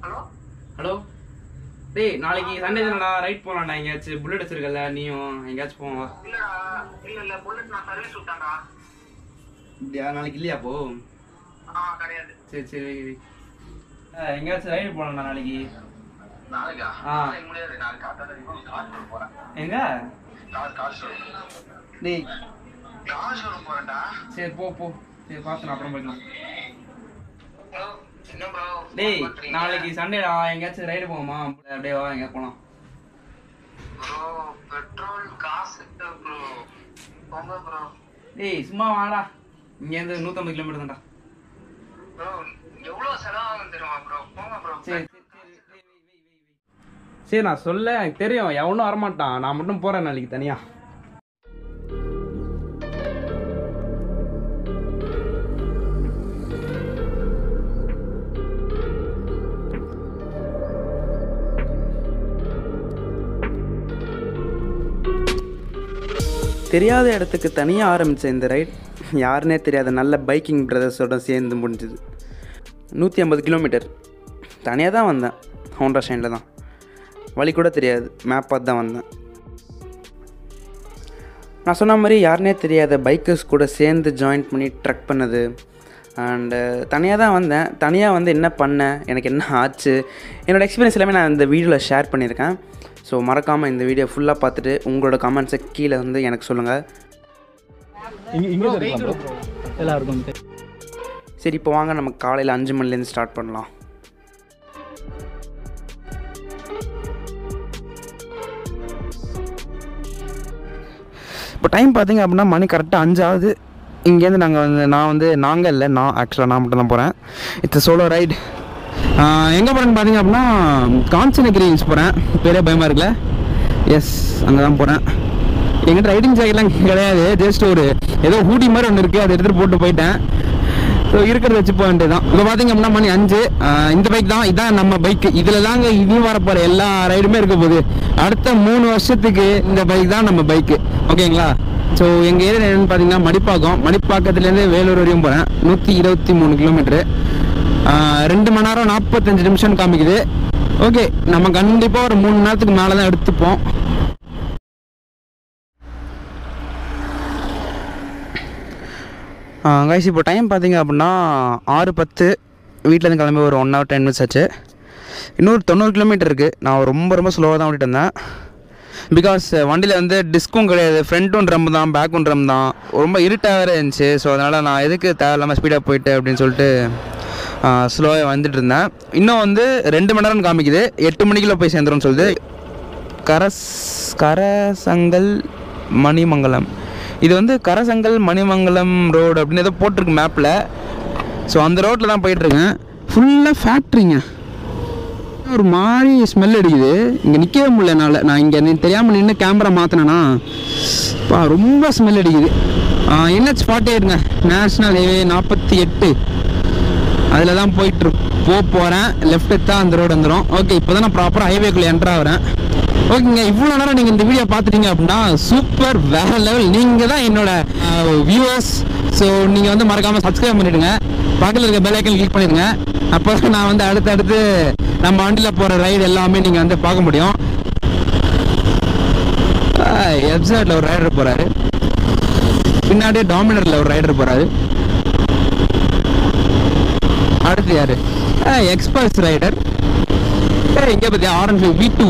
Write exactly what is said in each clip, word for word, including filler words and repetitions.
Hello டேய், நாளைக்கு Sunday தானடா, ரைட் போலாம்டா. எங்கேயாச்சும் புல்லட் வச்சிருக்கல, நீயும் எங்கேயாச்சும் போவா? இல்ல இல்ல புல்லட் நான் சர்வீஸ் விட்டான்டா. அப்படியா? நாளைக்கு இல்லையா அப்போ? ஆ கிடையாது. சரி சரி எங்கேயாச்சும் ரைடு போலாம்டா நாளைக்கு. நாளைக்கா? ஆ முடியாது. நாளைக்கு காலையில கார் போறேன். எங்க? Car car show. டேய் கார் ஷோ போறேன்டா. சரி போ போ. சரி பாத்து அப்புறம் போய்க்கலாம். ப்ரோ என்ன ப்ரோ? டேய் நாளைக்கு சண்டேடா, எங்கேயாச்சும் ரைடு போவோமா? அப்படியே வா, எங்க போலாம்? ப்ரோ பெட்ரோல் காசு இல்ல ப்ரோ. போங்க ப்ரோ. டேய் சும்மா வாடா, இங்க இருந்து நூத்தம்பது கிலோமீட்டர் தான்டா. ப்ரோ எவ்வளவு செலவாகும் தெரியுமா ப்ரோ? போங்க ப்ரோ. சரி சரி நான் சொல்ல, எனக்கு தெரியும் எவனும் வரமாட்டான். நான் மட்டும் போறேன் நாளைக்கு தனியா. தெரியாத இடத்துக்கு தனியாக ஆரம்பித்த இந்த ரைட் யாருன்னே தெரியாத நல்ல பைக்கிங் பிரதர்ஸோட சேர்ந்து முடிஞ்சுது. நூற்றி ஐம்பது கிலோமீட்டர் தனியாக தான் வந்தேன். ஹோண்டா ஷைனில் தான், வழி கூட தெரியாது, மேப் பார்த்து தான் வந்தேன். நான் சொன்ன மாதிரி யாருன்னே தெரியாத பைக்கர்ஸ் கூட சேர்ந்து ஜாயின் பண்ணி ட்ரக் பண்ணது. அண்டு தனியாக தான் வந்தேன். தனியாக வந்து என்ன பண்ணேன், எனக்கு என்ன ஆச்சு, என்னோடய எக்ஸ்பீரியன்ஸ் எல்லாமே நான் இந்த வீடியோவில் ஷேர் பண்ணியிருக்கேன். ஸோ மறக்காமல் இந்த வீடியோ ஃபுல்லாக பார்த்துட்டு உங்களோட கமெண்ட்ஸை கீழே வந்து எனக்கு சொல்லுங்கள். எல்லாருக்கும் சரி இப்போ வாங்க நம்ம காலையில் அஞ்சு மணிலேருந்து ஸ்டார்ட் பண்ணலாம். இப்போ டைம் பார்த்திங்க அப்படின்னா மணி கரெக்டாக அஞ்சாவது. இங்கேருந்து நாங்கள் வந்து நான் வந்து நாங்கள் இல்லை நான் ஆக்சுவலாக நான் மட்டும் தான் போகிறேன். It's solo ride. எங்கே போகிறேன்னு பார்த்தீங்க அப்படின்னா காஞ்சனகிரி ஹில்ஸ் போகிறேன். பெரிய பயமாக இருக்குல்ல? எஸ், அங்கே தான் போகிறேன். எங்கிட்ட ரைடிங் ஜாக்கெட்லாம் கிடையாது, ஜஸ்ட் ஒரு ஏதோ ஹூடி மாதிரி ஒன்று இருக்குது, அதை எடுத்துகிட்டு போட்டு போயிட்டேன். ஸோ இருக்கிறத வச்சு போக வேண்டியது தான். இப்போ பார்த்தீங்க அப்படின்னா மணி அஞ்சு. இந்த பைக் தான், இதுதான் நம்ம பைக்கு. இதில் தாங்க இதையும் வரப்போகிற எல்லா ரைடுமே இருக்க போகுது. அடுத்த மூணு வருஷத்துக்கு இந்த பைக் தான் நம்ம பைக்கு. ஓகேங்களா? ஸோ எங்கள் ஏரியா என்னென்னு பார்த்தீங்கன்னா மடிப்பாக்கம். மடிப்பாக்கத்துலேருந்து வேலூர் வரையும் போகிறேன். நூற்றி இருபத்தி மூணு கிலோமீட்ரு, ரெண்டு மணி நேரம் நாற்பத்தஞ்சு நிமிஷம் காமிக்குது. ஓகே, நம்ம கண்டிப்பாக ஒரு மூணு நேரத்துக்கு மேலே தான் எடுத்துப்போம். கைஸ் இப்போ டைம் பார்த்தீங்க அப்படின்னா ஆறு பத்து. வீட்டிலேருந்து கிளம்பி ஒரு ஒன் ஹவர் டென் மினிட்ஸ் ஆச்சு. இன்னொரு தொண்ணூறு கிலோமீட்டர் இருக்குது. நான் ரொம்ப ரொம்ப ஸ்லோவாக தான் ஓட்டிகிட்டு வந்தேன். பிகாஸ் வண்டியில் வந்து டிஸ்கும் கிடையாது, ஃப்ரண்ட்டும் ட்ரம் தான், பேக்கும் ட்ரம் தான். ரொம்ப இருட்டாக இருந்துச்சு. ஸோ அதனால் நான் எதுக்கு தேவையில்லாமல் ஸ்பீடாக போயிட்டு அப்படின்னு சொல்லிட்டு ஸ்லோவாக வந்துட்டு இருந்தேன். இன்னும் வந்து ரெண்டு மணி நேரம் காமிக்குது. எட்டு மணிக்குள்ளே போய் சேர்ந்துரும்னு சொல்லுது. கரஸ் கரசங்கல் மணிமங்கலம், இது வந்து கரசங்கல் மணிமங்கலம் ரோடு அப்படின்னு ஏதோ போட்டிருக்கு மேப்பில். ஸோ அந்த ரோட்டில் தான் போயிட்டுருக்கேன். ஃபுல்லாக ஃபேக்ட்ரிங்க, ஒரு மாதிரி ஸ்மெல் அடிக்குது. இங்கே நிற்கவே முடியல என்னால். நான் இங்கே தெரியாமல் நின்று கேமரா மாற்றினேன்னா பா ரொம்ப ஸ்மெல் அடிக்குது. என்ஹெச் ஃபார்ட்டி எயிட்டுங்க, நேஷ்னல் ஹைவே நாற்பத்தி எட்டு, அதில் தான் போயிட்டு போ போகிறேன். லெஃப்ட் தான் அந்த ரோடு வந்துடும். ஓகே, இப்போ தான் நான் ப்ராப்பராக ஹைவேக்குள்ளே என்ட்ரு ஆகிறேன். ஓகேங்க, இவ்வளோ நேரம் நீங்கள் இந்த வீடியோ பார்த்துட்டீங்க அப்படின்னா சூப்பர், வேறு லெவல். நீங்கள் தான் என்னோட வியூவர்ஸ். ஸோ நீங்கள் வந்து மறக்காமல் சப்ஸ்கிரைப் பண்ணிவிடுங்க, பக்கத்தில் இருக்க பெல் ஐக்கன் கிளிக் பண்ணிடுங்க. அப்போ தான் நான் வந்து அடுத்தடுத்து நம்ம வண்டியில் போகிற ரைடு எல்லாமே நீங்கள் வந்து பார்க்க முடியும். எப்சைட்டில் ஒரு ரைடர் போகிறாரு, பின்னாடியே டாமினரில் ஒரு ரைடர் போகிறாரு. அடுத்து யாரு? Express rider. இங்கே பார்த்தியா ஆரஞ்சு வி டூ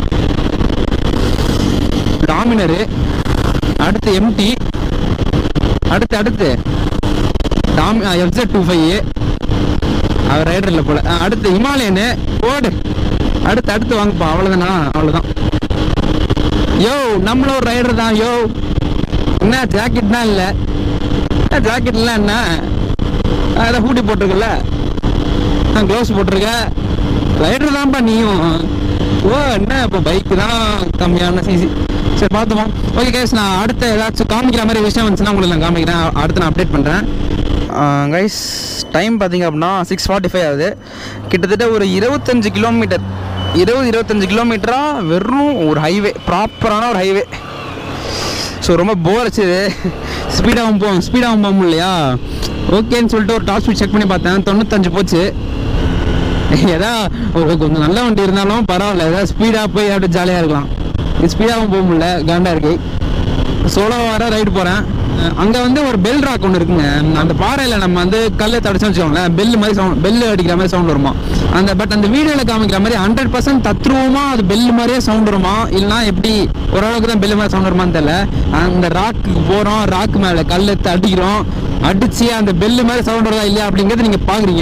டாமினரு. அடுத்து எம்டி. அடுத்து அடுத்து டாமி எஃப்செட் டூ ஃபைவ், அவர் ரைடர் இல்லை போல. அடுத்து ஹிமாலயனு ஓடு. அடுத்து அடுத்து வாங்கப்பா. அவ்வளோதானா? அவ்வளோதான். யோ நம்மள ஒரு ரைடர் தான். யோ என்ன ஜாக்கெட் தான் இல்லை? ஜாக்கெட்லாம் என்ன அதான் ஹூடி போட்டிருக்குல்ல, நான் க்ளவுஸ் போட்டிருக்க, ரைடர் தான்ப்பா நீயும். ஓ என்ன இப்போ பைக்கு தான் கம்மியான சிசி. சரி பார்த்துப்போம். ஓகே கைஸ், நான் அடுத்த ஏதாச்சும் காமிக்கிற மாதிரி விஷயம் வந்துச்சுன்னா உங்களுக்கு நான் காமிக்கிறேன். அடுத்து நான் அப்டேட் பண்ணுறேன். கைஸ் டைம் பார்த்தீங்க அப்படின்னா சிக்ஸ் ஃபார்ட்டி ஃபைவ் ஆகுது. கிட்டத்தட்ட ஒரு இருபத்தஞ்சு கிலோமீட்டர் இருபது இருபத்தஞ்சு கிலோமீட்டராக வெறும் ஒரு ஹைவே, ப்ராப்பரான ஒரு ஹைவே. ஸோ ரொம்ப போர் அடிச்சுது. ஸ்பீடாகவும் போகும் ஸ்பீடாகவும் போகும் இல்லையா? ஓகேன்னு சொல்லிட்டு ஒரு டாப் ஸ்பீட் செக் பண்ணி பார்த்தேன், தொண்ணூத்தஞ்சு போச்சு. ஏதா ஒரு கொஞ்சம் நல்ல வண்டி இருந்தாலும் பரவாயில்ல, ஏதாவது ஸ்பீடாக போய் அப்படியே ஜாலியாக இருக்கலாம். இது ஸ்பீடாகவும் போக முடியல, காண்டா இருக்கு. சோலோ வர ரைடு போகிறேன். அங்கே வந்து ஒரு பெல் ராக் ஒன்று இருக்குங்க. அந்த பாறையில் நம்ம வந்து கல்லை தடிச்சோன்னு வச்சுக்கோங்களேன், பெல் மாதிரி சவுண்ட், பெல் அடிக்கிற மாதிரி சவுண்ட் வருமா அந்த. பட் அந்த வீடியோவில் காமிக்கிற மாதிரி ஹண்ட்ரட் பர்சன்ட் தத்ரூபமாக அது பெல் மாதிரியே சவுண்ட் வருமா, இல்லைனா எப்படி ஓரளவுக்கு தான் பெல் மாதிரி சவுண்ட் வருமான்னு தெரியல. அந்த ராக்கு போகிறோம், ராக்கு மேலே கல்லை அடிக்கிறோம், அடித்து அந்த பெல்லு மாதிரி சவுண்ட் வருதா இல்லையா அப்படிங்கிறது நீங்கள் பார்க்குறீங்க.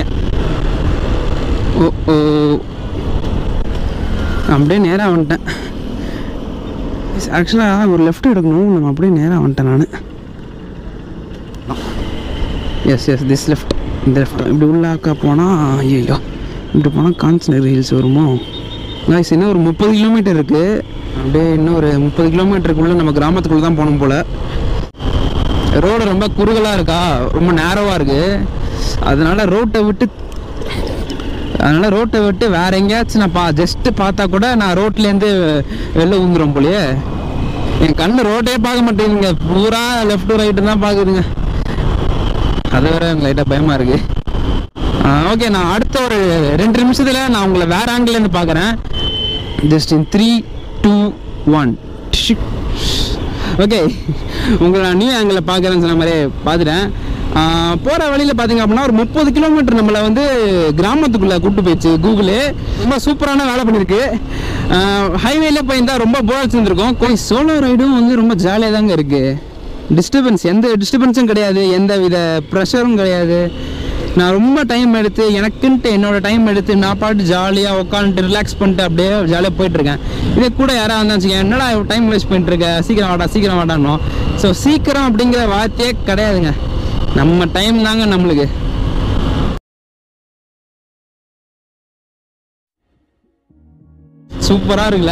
ஓ ஓ அப்படியே நேராக வந்துட்டேன். ஆக்சுவலாக ஒரு லெஃப்ட் எடுக்கணும், நம்ம அப்படியே நேராக வந்துட்டேன் நான். எஸ் எஸ் திஸ் லெஃப்ட், இந்த லெஃப்ட். இப்படி உள்ளாக்கா போனால் ஐயோ, இப்படி போனால் காஞ்சனகிரி ஹில்ஸ் வருமோ. காய்ஸ் இன்னும் ஒரு முப்பது கிலோமீட்டர் இருக்குது. அப்படியே இன்னும் ஒரு முப்பது கிலோமீட்டருக்குள்ளே நம்ம கிராமத்துக்குள்ளே தான் போகணும் போல். ரோடு ரொம்ப குறுகலாக இருக்கா, ரொம்ப நேரோவாக இருக்குது. அதனால் ரோட்டை விட்டு அதனால் ரோட்டை விட்டு வேறு எங்கேயாச்சும் நான் பா ஜஸ்ட்டு பார்த்தா கூட நான் ரோட்லேருந்து வெளில ஊந்துடும் போலையே. என் கண்ணு ரோட்டே பார்க்க மாட்டேங்குதுங்க, பூரா லெஃப்ட்டு ரைட்டு தான் பார்க்குதுங்க. அது வேறு எனக்கு லைட்டாக பயமாக இருக்குது. ஓகே, நான் அடுத்த ஒரு ரெண்டு நிமிஷத்தில் நான் உங்களை வேறு ஆங்கிலேருந்து பார்க்குறேன். Just in three two one. Okay, உங்களை நான் நியூ ஆங்கிளில் பார்க்குறேன்னு சொன்ன மாதிரியே பார்த்துட்டேன். போகிற வழியில் பார்த்தீங்க அப்படின்னா ஒரு முப்பது கிலோமீட்டர் நம்மளை வந்து கிராமத்துக்குள்ளே கூப்பிட்டு போயிடுச்சு கூகுளு. ரொம்ப சூப்பரான வேலை பண்ணியிருக்கு. ஹைவேல போயிருந்தால் ரொம்ப போர் வச்சுருந்துருக்கோம். கொஞ்சம் சோலோ ரைடும் வந்து ரொம்ப ஜாலியாக தாங்க இருக்குது. டிஸ்டர்பன்ஸ், எந்த டிஸ்டர்பன்ஸும் கிடையாது, எந்த வித ப்ரெஷரும் கிடையாது. நான் ரொம்ப டைம் எடுத்து எனக்குன்ட்டு என்னோடய டைம் எடுத்து நான் பாட்டு ஜாலியாக உட்காந்துட்டு ரிலாக்ஸ் பண்ணிட்டு அப்படியே ஜாலியாக போயிட்டுருக்கேன். இதே கூட யாராவது இருந்தாச்சுங்க, என்னடா டைம் வேஸ்ட் பண்ணிட்டுருக்க, சீக்கிரம் வாடா சீக்கிரம் வாடானோம். ஸோ சீக்கிரம் அப்படிங்கிற வார்த்தையே கிடையாதுங்க, நம்ம டைம் தாங்க நம்மளுக்கு. சூப்பராக இருக்குல்ல.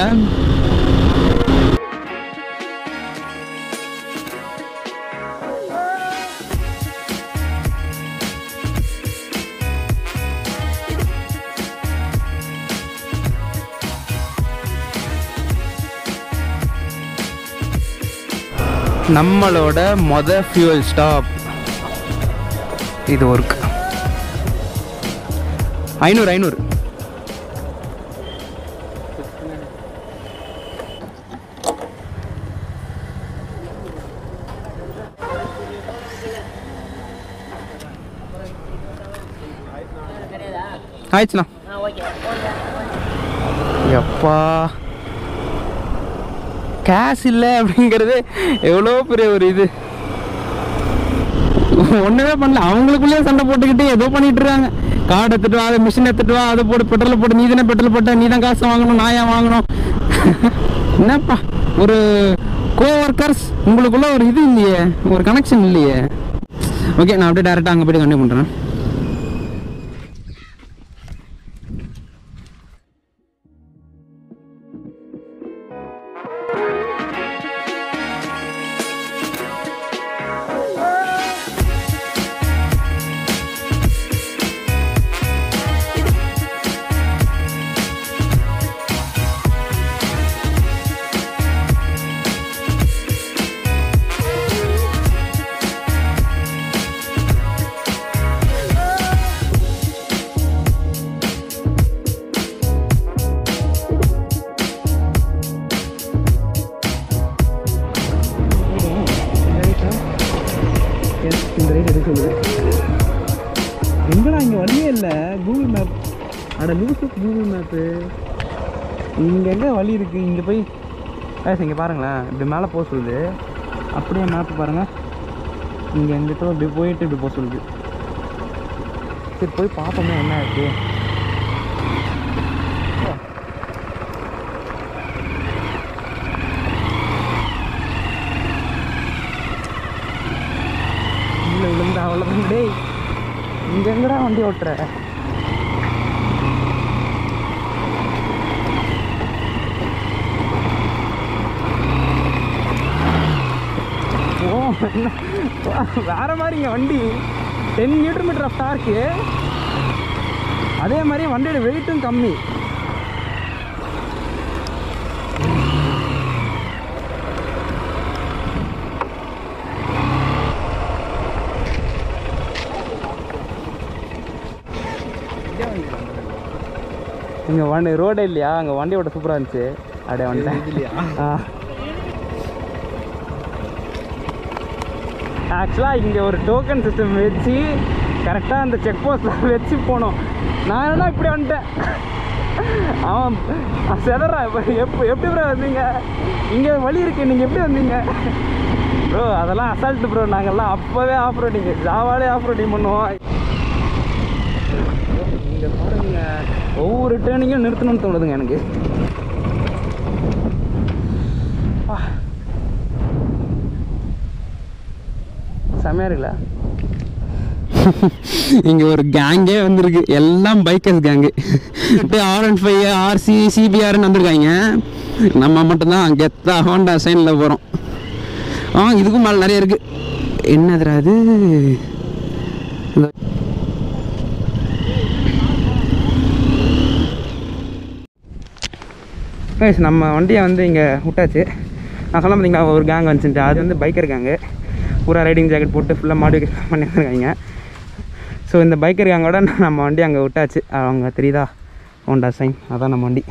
நம்மளோட மொத ஃபியூவல் ஸ்டாப் இது. ஒர்க் ஐநூறு ஐநூறு ஆயிடுச்சுண்ணா. எப்பா கேஷ் இல்லை அப்படிங்கிறது எவ்வளோ பெரிய ஒரு இது. ஒன்றுமே பண்ணல, அவங்களுக்குள்ளேயே சண்டை போட்டுக்கிட்டு ஏதோ பண்ணிட்டு இருக்காங்க. கார்டு எடுத்துட்டு வா, அதை மிஷின் எடுத்துட்டு வா, அதை போட்டு பெட்ரோல் போட்டு, நீ தானே பெட்ரோல் போட்ட, நீ தான் காசு வாங்கணும், நான் ஏன் வாங்கணும். என்னப்பா ஒரு கோ ஒர்க்கர்ஸ், உங்களுக்குள்ள ஒரு இது இல்லையே, ஒரு கனெக்ஷன் இல்லையே. ஓகே, நான் அப்படியே டேரெக்டாக அங்கே போய்ட்டு கண்டினியூ பண்ணுறேன். எங்கடா இங்கே வழியே இல்லை, கூகுள் மேப். அட லூசு கூகுள் மேப்பு, இங்கே எங்கே வழி இருக்குது? இங்கே போய் இங்கே பாருங்களேன், இப்படி மேலே போக சொல்லுது. அப்படியே மேப்பு பாருங்கள், இங்கே எங்கிட்ட இப்படி போயிட்டு இப்படி போக சொல்லுது. சரி போய் பார்ப்போமே என்ன இருக்குது. இல்லை விழுந்தா அவ்வளோதான். டேய் இங்கே எங்கடா வண்டி ஓட்டுற? ஓ வேற மாதிரிங்க வண்டி. Ten newton meter of torque, அதே மாதிரி வண்டியோட வெயிட்டும் கம்மி. இங்கே வண்டி ரோடே இல்லையா, அங்கே வண்டி ஓட்ட சூப்பராக இருந்துச்சு. அப்படியே வந்துட்டேன் இல்லையா. ஆ ஆக்சுவலாக இங்கே ஒரு டோக்கன் சிஸ்டம் வச்சு கரெக்டாக அந்த செக் போஸ்ட்டில் வச்சு போனோம். நான் என்ன இப்படி வந்துட்டேன். அவன் செதறா இப்போ எப்போ எப்படி ப்ரோ வந்தீங்க, இங்கே வழி இருக்கு, நீங்கள் எப்படி வந்தீங்க ப்ரோ? அதெல்லாம் அசால்ட்டு ப்ரோ. நாங்கள்லாம் அப்போவே ஆஃப் ரோடிங், ஜாவாலே ஆஃப் ரோடிங் பண்ணுவோம். இங்கே பாருங்க, ஒவ்வொரு டேர்னிங்கும் நிறுத்தணும்னு தோணுதுங்க எனக்கு. செம்மையாக இருக்குல்ல. இங்கே ஒரு கேங்கே வந்திருக்கு, எல்லாம் பைக்கர்ஸ் கேங்கு. இப்போ ஆர் ஒன் ஃபைவ் ஆர்சி சிபிஆர்னு வந்திருக்காங்க. நம்ம மட்டும்தான் கெத்தா ஹோண்டா சைனில் போகிறோம். ஆ இதுக்கும் மேலே நிறைய இருக்குது. என்னதுரா அது? நம்ம வண்டியை வந்து இங்கே விட்டாச்சு. நான் சொல்ல பார்த்தீங்களா ஒரு கேங் வந்துச்சுட்டு, அது வந்து பைக்கர் கேங்கு. பூரா ரைடிங் ஜாக்கெட் போட்டு ஃபுல்லாக மாடிஃபிகேஷன் பண்ணி வந்துருக்காங்க. ஸோ இந்த பைக்கர் கேங்கோட நம்ம வண்டி அங்கே விட்டாச்சு. அவங்க தெரியுதா ஹோண்டா சைன், அதான் நம்ம வண்டி.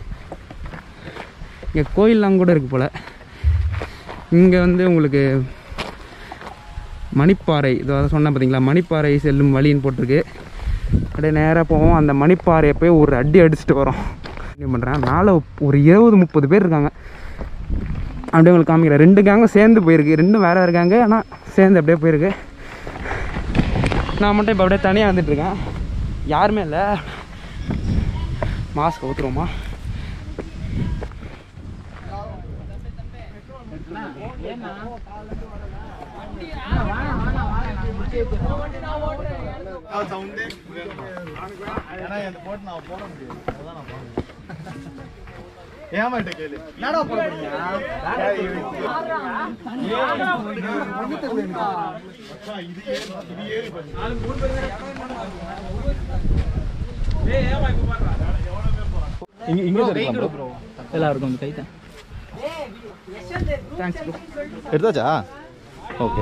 இங்கே கோயிலெலாம் கூட இருக்குது போல். இங்கே வந்து உங்களுக்கு மணிப்பாறை, இதோ அதை சொன்னேன் பார்த்தீங்களா, மணிப்பாறை செல்லும் வழின்னு போட்டிருக்கு. அப்படியே நேராக போவோம். அந்த மணிப்பாறையை போய் ஒரு அடி அடிச்சுட்டு வரோம். என்ன பண்ணுறேன், மேலே ஒரு இருபது முப்பது பேர் இருக்காங்க. அப்படியே உங்களுக்கு காமிக்கிறேன். ரெண்டு கேங்கும் சேர்ந்து போயிருக்கு, ரெண்டும் வேறு இருக்காங்க, ஆனால் சேர்ந்து அப்படியே போயிருக்கு. நான் மட்டும் இப்போ அப்படியே தனியாக வந்துட்டுருக்கேன், யாருமே இல்லை. மாஸ்க் ஊற்றுருவோமா? ஏமாட்ட கேளு என்னடா போற போறீங்க இது இது ஏறி பண்ணு நாலு மூணு பேர் ஏய் ஏமா இப்ப பாறா எவ்வளவு பேர் போறாங்க இங்க இங்க இருக்காங்க ப்ரோ எல்லாருக்கும் அந்த கைதான் தேங்க்ஸ் ப்ரோ எடுத்தாச்சா ஓகே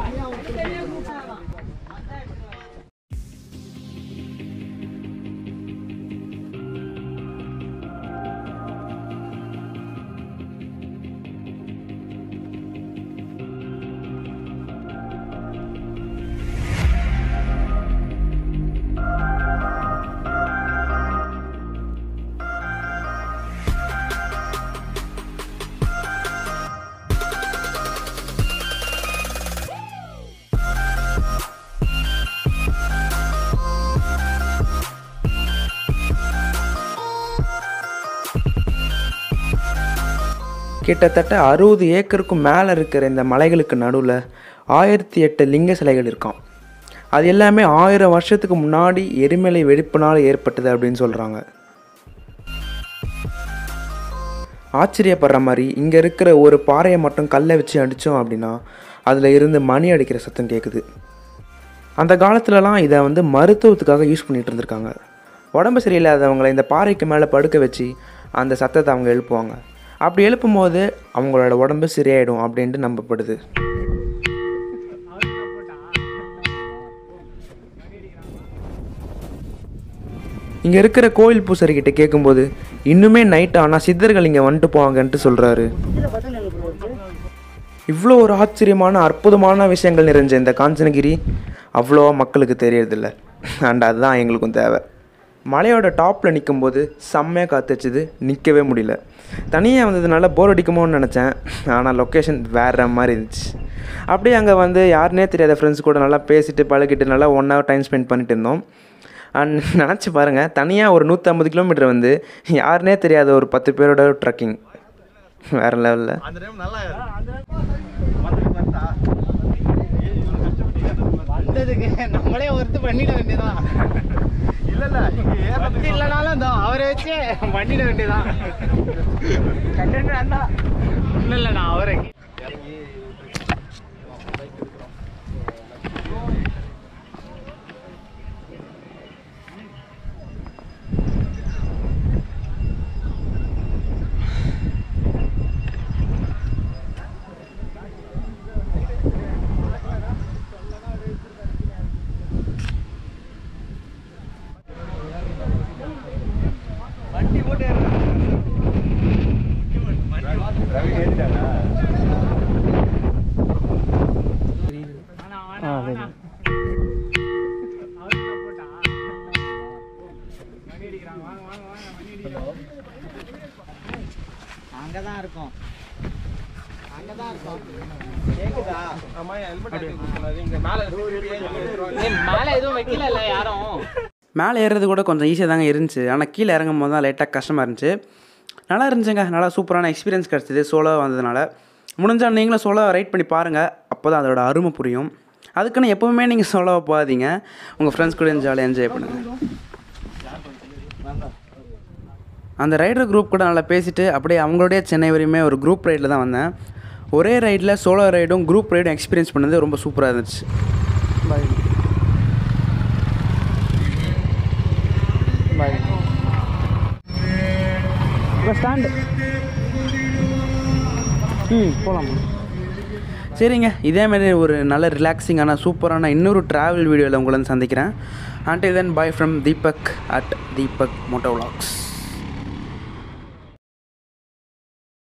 கிட்டத்தட்ட அறுபது ஏக்கருக்கும் மேலே இருக்கிற இந்த மலைகளுக்கு நடுவில் ஆயிரத்தி எட்டு லிங்க சிலைகள் இருக்காம். அது எல்லாமே ஆயிரம் வருஷத்துக்கு முன்னாடி எரிமலை வெடிப்பினால் ஏற்பட்டது அப்படின்னு சொல்கிறாங்க. ஆச்சரியப்படுற மாதிரி இங்கே இருக்கிற ஒரு பாறையை மட்டும் கல்லை வச்சு அடித்தோம் அப்படின்னா அதில் இருந்து மணி அடிக்கிற சத்தம் கேட்குது. அந்த காலத்துலலாம் இதை வந்து மருத்துவத்துக்காக யூஸ் பண்ணிகிட்டு இருந்திருக்காங்க. உடம்பு சரியில்லாதவங்களை இந்த பாறைக்கு மேலே படுக்க வச்சு அந்த சத்தத்தை அவங்க எழுப்புவாங்க. அப்படி எழுப்பும் போது அவங்களோட உடம்பு சரியாயிடும் அப்படின்ட்டு நம்பப்படுது. இங்கே இருக்கிற கோயில் பூசாரிக்கிட்ட கேட்கும்போது இன்னுமே நைட் ஆனால் சித்தர்கள் இங்கே வந்துட்டு போவாங்கன்ட்டு சொல்கிறாரு. இவ்வளோ ஒரு ஆச்சரியமான அற்புதமான விஷயங்கள் நிறைஞ்ச இந்த காஞ்சனகிரி அவ்வளோவா மக்களுக்கு தெரியறதில்ல. அண்ட் அதுதான் எங்களுக்கும் தேவை. மலையோட டாப்பில் நிற்கும்போது செம்மையாக காத்துச்சுது, நிற்கவே முடியல. தனியாக வந்ததுனால போர் அடிக்குமோன்னு நினச்சேன், ஆனால் லொக்கேஷன் வேறு மாதிரி இருந்துச்சு. அப்படியே அங்கே வந்து யாருனே தெரியாத ஃப்ரெண்ட்ஸ் கூட நல்லா பேசிட்டு பழகிட்டு நல்லா ஒன் ஹவர் டைம் ஸ்பெண்ட் பண்ணிட்டு இருந்தோம். அண்ட் நினச்சி பாருங்கள், தனியாக ஒரு நூற்றம்பது கிலோமீட்டர் வந்து யாருனே தெரியாத ஒரு பத்து பேரோட ட்ரக்கிங் வேறு லெவலில். வந்ததுக்கு நம்மளே ஒருத்து பண்ணிட வேண்டியதான். இல்ல இல்ல இங்க இல்லனாலும் தான் அவரை வச்சு பண்ணிட வேண்டியதான். இல்ல இல்ல நான் அவரை அங்கதான் இருக்கும் அங்கதான் இருக்கும் கேக்குதா ஆமா ஹெல்மெட் இங்க மேல மேல எதுவும் வைக்கல இல்ல யாரும் மேலே ஏறுறது கூட கொஞ்சம் ஈஸியாக தாங்க இருந்துச்சு. ஆனால் கீழே இறங்கும் போது தான் லைட்டாக கஷ்டமாக இருந்துச்சு. நல்லா இருந்துச்சுங்க. நல்லா சூப்பரான எக்ஸ்பீரியன்ஸ் கிடச்சிது சோலோவாக வந்ததுனால. முடிஞ்சால் நீங்களும் சோலோவை ரைட் பண்ணி பாருங்கள். அப்போ தான் அதோட அருமை புரியும். அதுக்குன்னு எப்போவுமே நீங்கள் சோலோவை போகாதீங்க. உங்கள் ஃப்ரெண்ட்ஸ் கூட ஜாலியாக என்ஜாய் பண்ணுங்கள். அந்த ரைடர் குரூப் கூட நல்லா பேசிவிட்டு அப்படியே அவங்களோடைய சென்னை வரையுமே ஒரு குரூப் ரைடில் தான் வந்தேன். ஒரே ரைடில் சோலோ ரைடும் குரூப் ரைடும் எக்ஸ்பீரியன்ஸ் பண்ணது ரொம்ப சூப்பராக இருந்துச்சு. பாய் பாய் ஸ்டாண்டு ம் போகலாம். சரிங்க, இதேமாரி ஒரு நல்ல ரிலாக்ஸிங்கான சூப்பரான இன்னொரு ட்ராவல் வீடியோவில் உங்களை வந்து சந்திக்கிறேன். Until then, bye from Deepak at Deepak Motovloggs.